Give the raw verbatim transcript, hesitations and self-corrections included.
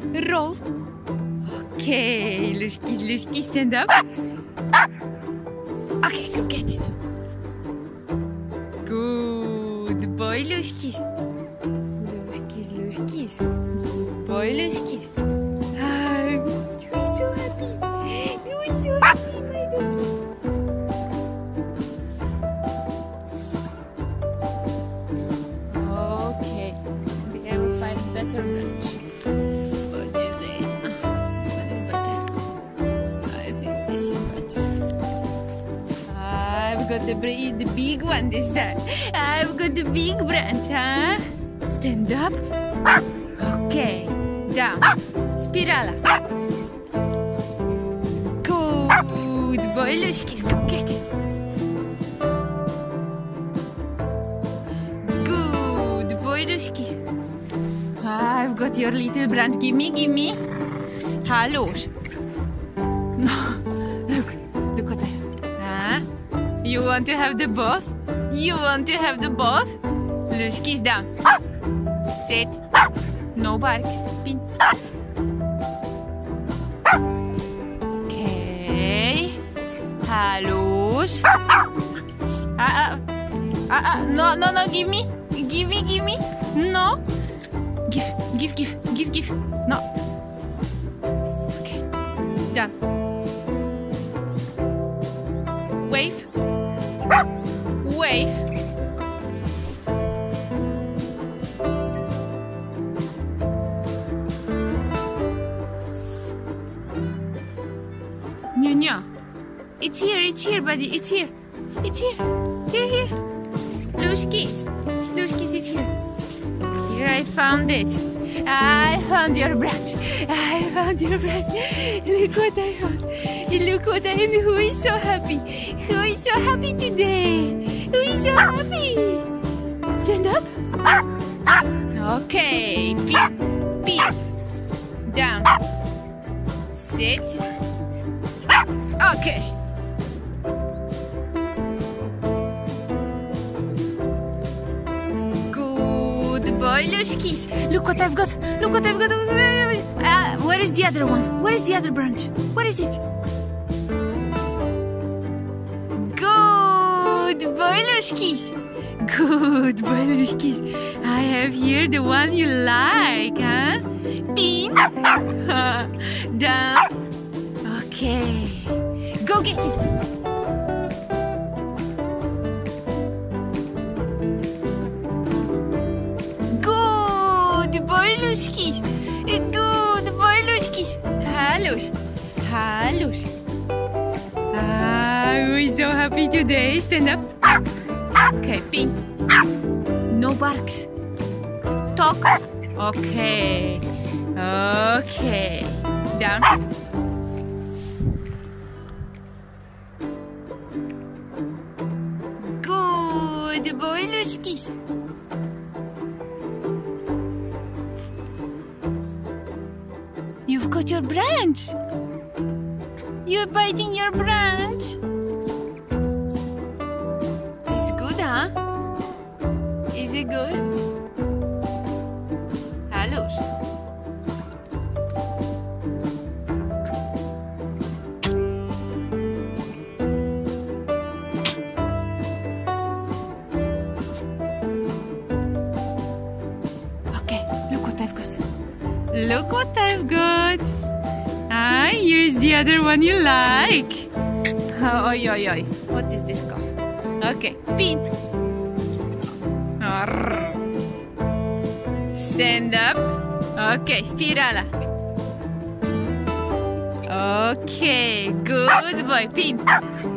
Roll. Okay, Lushkis, Lushkis, stand up. Okay, go get it. Good boy, Lushkis. Lushkis, Lushkis. Good boy, Lushkis. Ah, you're so happy. You're so happy, my doggy. Okay, maybe I will find better branch. What do you say? This one is better. I think this is better. I've got the, the big one this time. I've got the big branch, huh? Stand up. Okay. Down. Spirala. Good boy, Lushkis. Go get it. Good boy, Lushkis. I've got your little branch. Give me, give me. Hallós. Look, look what I have. Huh? You want to have the both? You want to have the both? Lushkis down. Sit. No barks. Pin. Okay. Hallós. Ah, ah. Ah, ah. No, no, no. Give me. Give me, give me. No. Give, give, give, give, give. No. Okay. Done. Wave. Wave. Nya. It's here, it's here, buddy. It's here. It's here. Here, here. Lushkis. Lushkis is here. Here, I found it. I found your branch. I found your branch. Look what I found. Look what I found. Who is so happy? Who is so happy today? Who is so happy? Stand up. Okay. Peep. Peep. Down. Sit. Okay. Good boy, Lushkis. Look what I've got. Look what I've got. Uh, where is the other one? Where is the other branch? Where is it? Good boy, Lushkis. Good boy, Lushkis. I have here the one you like, huh? Pin. Down. Okay. Go get it. Good boy, Lushkis. Good boy, Lushkis. Hallós. Hallós. Ah, we're so happy today. Stand up. Okay, pin. No barks. Talk. Okay. Okay. Down. Good boy, Lushkis. You've got your branch. You're biting your branch. It's good, huh? Is it good? Hallós. Look what I've got. Ah, here's the other one you like. Oh, oi, oi, oi. What is this called? Okay, pin. Arr. Stand up. Okay, spirala. Okay, good boy. Pin.